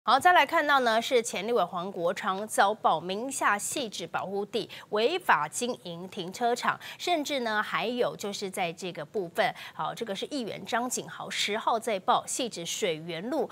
好，再来看到呢，是前立委黄国昌遭曝名下细致保护地违法经营停车场，甚至呢还有就是在这个部分，好，这个是议员张景豪10号在报细致水源路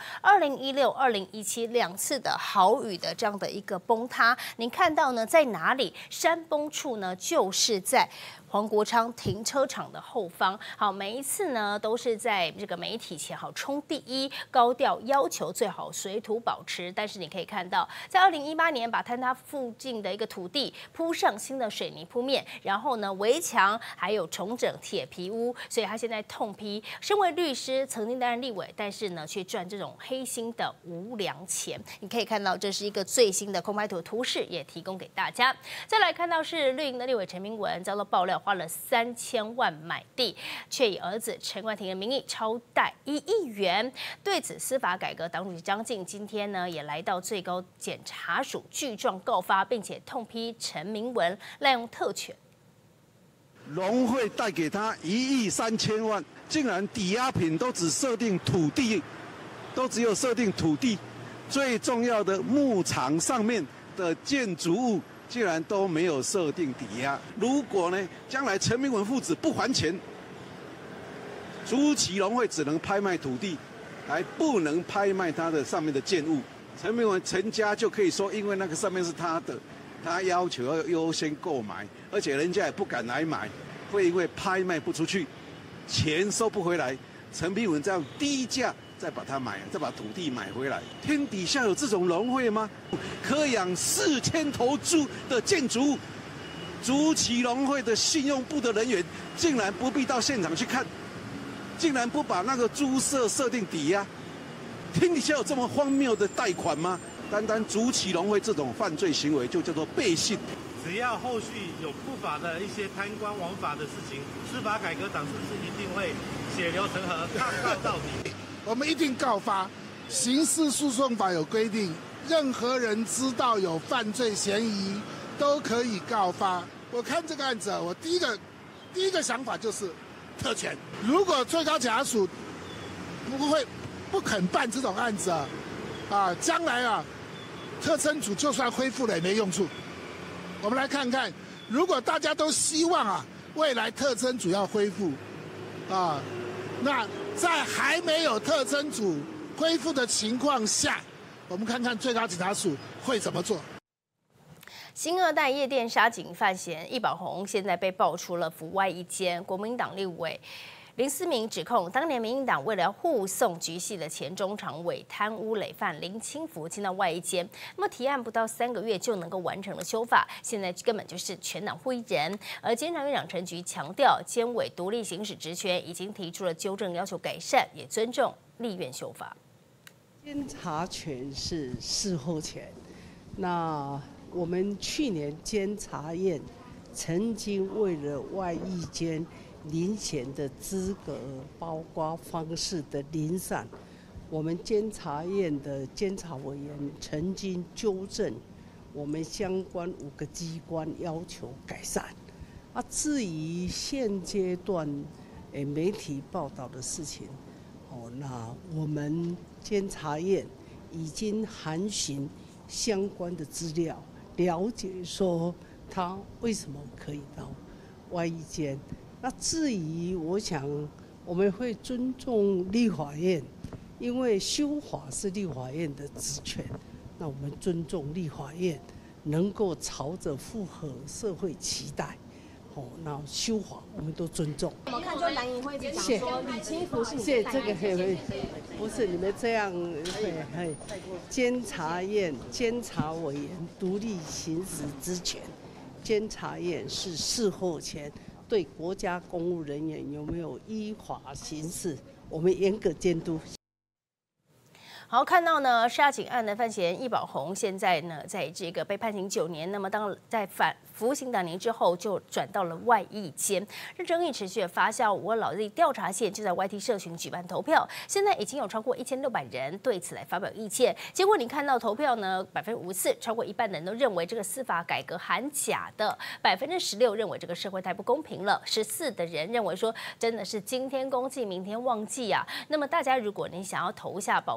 2016、2017两次的豪雨的这样的一个崩塌，您看到呢在哪里？山崩处呢就是在黄国昌停车场的后方。好，每一次呢都是在这个媒体前好冲第一，高调要求最好水土保持。但是你可以看到，在2018年把坍塌附近的一个土地铺上新的水泥铺面，然后呢围墙还有重整铁皮屋，所以他现在痛批，身为律师曾经担任立委，但是呢却赚这种黑心的无良钱。你可以看到这是一个最新的空拍图图示，也提供给大家。再来看到是绿营的立委陈明文遭到爆料。花了3000万买地，却以儿子陈冠廷的名义超贷1亿元。对此，司法改革党主席张晋今天呢也来到最高检察署具状告发，并且痛批陈明文滥用特权。 农会贷给他1亿3000万，竟然抵押品都只设定土地，都只有设定土地，最重要的牧场上面的建筑物。竟然都没有设定抵押。如果呢，将来陈明文父子不还钱，竹崎农会只能拍卖土地，还不能拍卖他的上面的建物。陈明文陈家就可以说，因为那个上面是他的，他要求要优先购买，而且人家也不敢来买，会因为拍卖不出去，钱收不回来，陈明文这样低价。再把土地买回来，天底下有这种农会吗？可养4000头猪的建筑物，竹崎农会的信用部的人员竟然不必到现场去看，竟然不把那个猪舍设定抵押，天底下有这么荒谬的贷款吗？单单竹崎农会这种犯罪行为就叫做背信。 只要后续有不法的一些贪官枉法的事情，司法改革党是不是一定会血流成河，抗告到底？ 我们一定告发，刑事诉讼法有规定，任何人知道有犯罪嫌疑，都可以告发。我看这个案子，我第一个想法就是特权。如果最高检察署不肯办这种案子将来特侦组就算恢复了也没用处。我们来看看，如果大家都希望未来特侦组要恢复那在还没有特侦组恢复的情况下，我们看看最高检察署会怎么做。 新2代夜店杀警犯嫌易宝红现在被爆出了府外一间，国民党立委林思明指控，当年民进党为了护送局系的前中常委贪污累犯林清福进到外一间，那么提案不到3个月就能够完成了修法，现在根本就是全党互一人。而监察院长陈菊强调，监委独立行使职权，已经提出了纠正要求改善，也尊重立院修法。 监察权是事后权，那我们去年监察院曾经为了外役监遴选的资格，包括方式的零散，我们监察院的监察委员曾经纠正我们相关5个机关要求改善。至于现阶段媒体报道的事情，那我们监察院已经函询相关的资料，了解说他为什么可以到外役监。那至于我想我们会尊重立法院，因为修法是立法院的职权，那我们尊重立法院能够朝着符合社会期待，那修法我们都尊重。 我们看就蓝营会一直讲说李清福是你的代言人， 不是你们这样监察院监察委员独立行使职权，监察院是事后权。对国家公务人员有没有依法行事，我们严格监督。 好，看到呢杀警案的犯嫌易宝红，现在呢在这个被判刑9年，那么当在服刑2年之后，就转到了外役监。这争议持续的发酵，我老弟调查线就在 YT 社群举办投票，现在已经有超过1600人对此来发表意见。结果你看到投票呢，54%，超过一半的人都认为这个司法改革含假的，16%认为这个社会太不公平了，14%的人认为说真的是今天公祭明天忘记啊。那么大家如果你想要投下宝贵的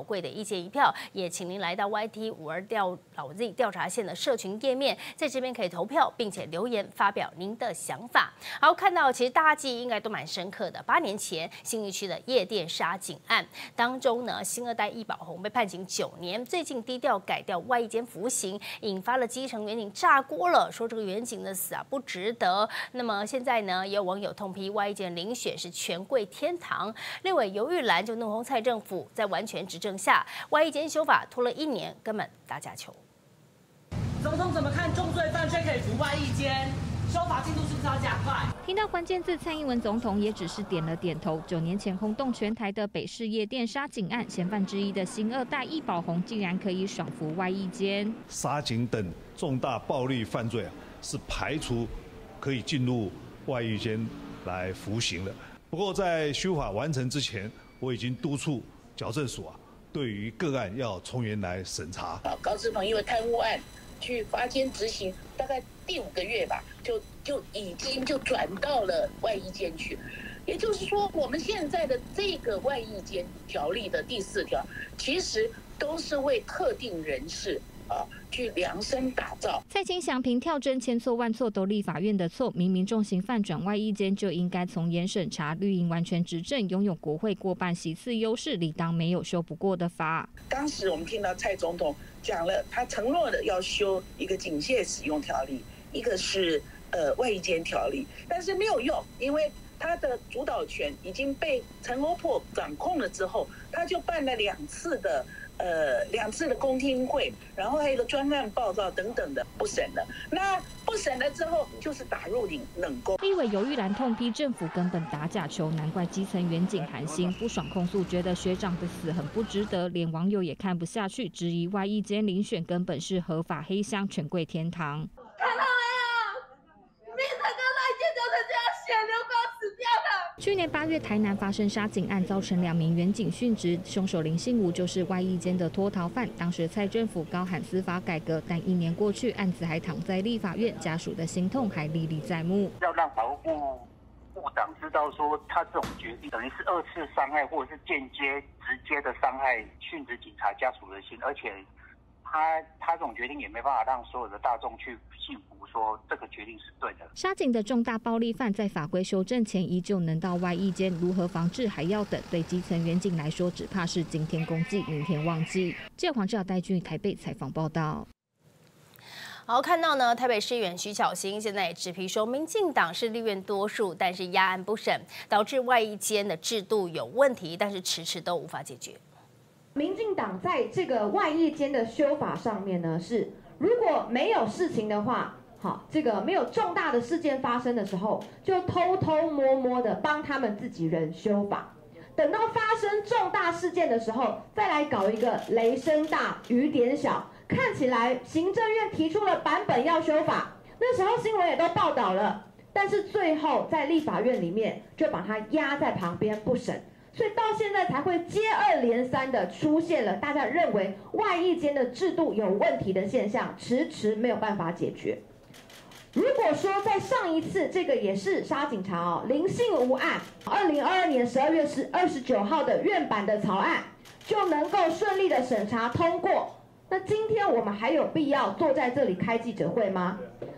意见一票，也请您来到 YT52老 Z 调查线的社群页面，在这边可以投票，并且留言发表您的想法。好，看到其实大家记忆应该都蛮深刻的，8年前信义区的夜店杀警案当中呢，星二代易宝红被判刑9年，最近低调改掉外役监服刑，引发了基层员警炸锅了，说这个员警的死不值得。那么现在呢，也有网友痛批外役监遴选是权贵天堂，立委游玉兰就怒轰蔡政府，在完全执政下，外役监修法拖了1年，根本打假球。 总统怎么看重罪犯却可以服外役监？修法进度是不是要加快？ 听到关键字，蔡英文总统也只是点了点头。9年前轰动全台的北市夜店杀警案，嫌犯之一的星二代易宝红竟然可以爽服外役监。 杀警等重大暴力犯罪是排除可以进入外役监来服刑的。不过在修法完成之前，我已经督促矫正署对于个案要从严来审查。 高志鹏因为贪污案去罚监执行，大概第5个月吧，就已经转到了外役监去。也就是说，我们现在的这个外役监条例的第4条，其实都是为特定人士去量身打造。 蔡清祥凭跳针千错万错都立法院的错，明明重刑犯转外役监就应该从严审查。绿营完全执政，拥有国会过半席次优势，理当没有修不过的法。 当时我们听到蔡总统讲了，他承诺的要修一个警械使用条例，一个是外役监条例，但是没有用，因为他的主导权已经被陈欧珀掌控了之后，他就办了2次的公听会，然后还有一个专案报告等等的不审了。那不审了之后，就是打入冷宫。 立委游玉兰痛批政府根本打假球，难怪基层员警寒心，不爽控诉，觉得学长的死很不值得，连网友也看不下去，质疑外役监遴选根本是合法黑箱，权贵天堂。 看到没有？民党跟外界就是这样血流光死掉的。 去年8月，台南发生杀警案，造成2名员警殉职，凶手林信武就是外役监的脱逃犯。当时蔡政府高喊司法改革，但1年过去，案子还躺在立法院，家属的心痛还历历在目。 要让法务部长知道说，他这种决定等于是2次伤害，或者是间接、直接的伤害殉职警察家属的心，而且他这种决定也没办法让所有的大众去信服，说这个决定是对的。 杀警的重大暴力犯在法规修正前依旧能到外役监，如何防治还要等。对基层员警来说，只怕是今天公祭，明天忘记。记者黄志尧带军台北采访报道。 好，看到呢，台北市议员徐巧芯现在也直批说，民进党是立院多数，但是压案不审，导致外役监的制度有问题，但是迟迟都无法解决。 民进党在这个外役监的修法上面呢，是如果没有事情的话，好，这个没有重大的事件发生的时候，就偷偷摸摸的帮他们自己人修法，等到发生重大事件的时候，再来搞一个雷声大雨点小。看起来行政院提出了版本要修法，那时候新闻也都报道了，但是最后在立法院里面就把它压在旁边不审。所以到现在才会接二连三的出现了大家认为外役监的制度有问题的现象，迟迟没有办法解决。如果说在上一次这个也是杀警察林信吾案，2022年12月29号的院版的草案就能够顺利的审查通过，那今天我们还有必要坐在这里开记者会吗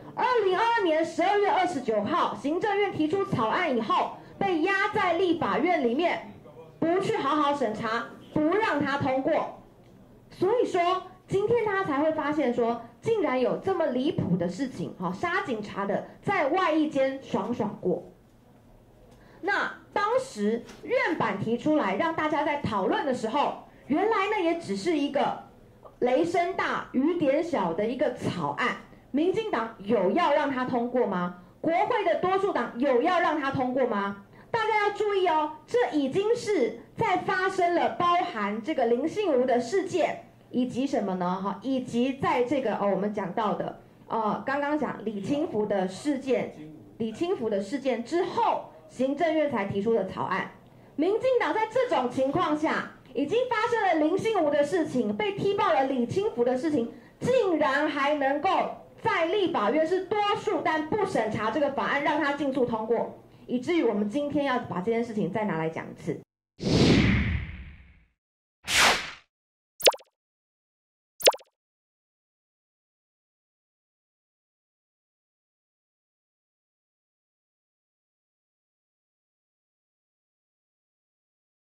？2022年12月29号行政院提出草案以后，被压在立法院里面。不去好好审查，不让他通过，所以说今天他才会发现说，竟然有这么离谱的事情，杀警察的在外役监爽过。那当时院版提出来让大家在讨论的时候，原来呢也只是一个雷声大雨点小的一个草案，民进党有要让他通过吗？国会的多数党有要让他通过吗？大家要注意哦，这已经是在发生了包含这个林信吾的事件，以及什么呢？以及在这个我们讲到的刚刚讲李清福的事件之后，行政院才提出的草案。民进党在这种情况下，已经发生了林信吾的事情，被踢爆了李清福的事情，竟然还能够在立法院是多数但不审查这个法案，让它尽速通过。以至于我们今天要把这件事情再拿来讲一次。